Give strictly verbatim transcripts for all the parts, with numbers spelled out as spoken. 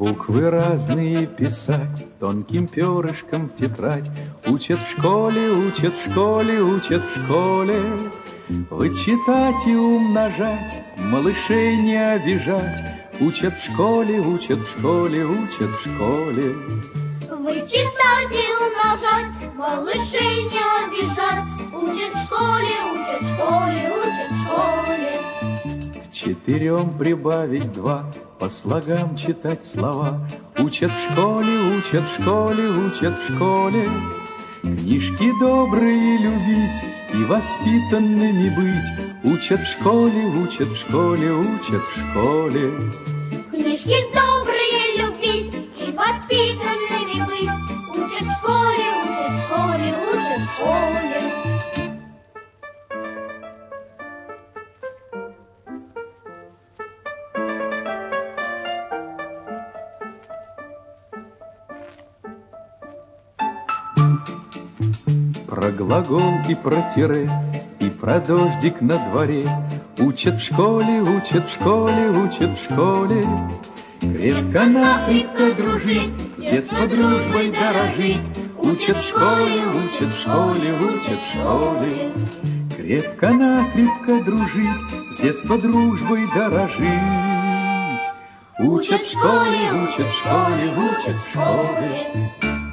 Буквы разные писать тонким перышком в тетрадь. Учат в школе, учат в школе, учат в школе. Вычитать и умножать, малышей не обижать. Учат в школе, учат в школе, учат в школе. Вычитать и умножать, малышей не обижать. Учат в школе, учат в школе, учат в школе. К четырем прибавить два, по слогам читать слова. Учат в школе, учат в школе, учат в школе. Книжки добрые любить и воспитанными быть. Учат в школе, учат в школе, учат в школе. Книжки добрые любить и воспитанными быть. Учат в школе, учат в школе, учат в школе. Про глагол и про тире, и про дождик на дворе. Учат в школе, учат в школе, учат в школе. Крепко-накрепко дружить, с детства дружбой дорожить. Учат в школе, учат в школе, учат в школе. Крепко-накрепко дружить, с детства дружбой дорожить. Учат в школе, учат в школе, учат в школе.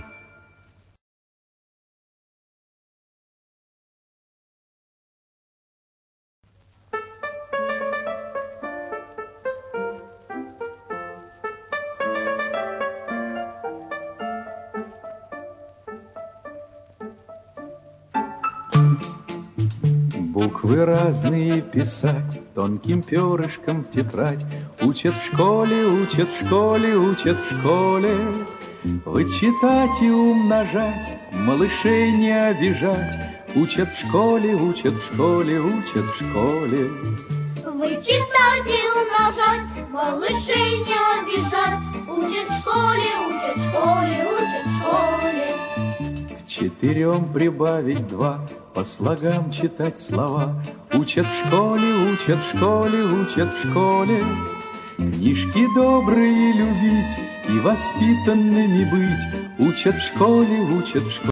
Буквы разные писать тонким перышком в тетрадь. Учат в школе, учат в школе, учат в школе. Вычитать и умножать, малышей не обижать. Учат в школе, учат в школе, учат в школе. Вычитать и умножать, малышей не обижать. Учат в школе, учат в школе, учат в школе. К четырем прибавить два, по слогам читать слова. Учат в школе, учат в школе, учат в школе. Книжки добрые любить и воспитанными быть. Учат в школе, учат в школе.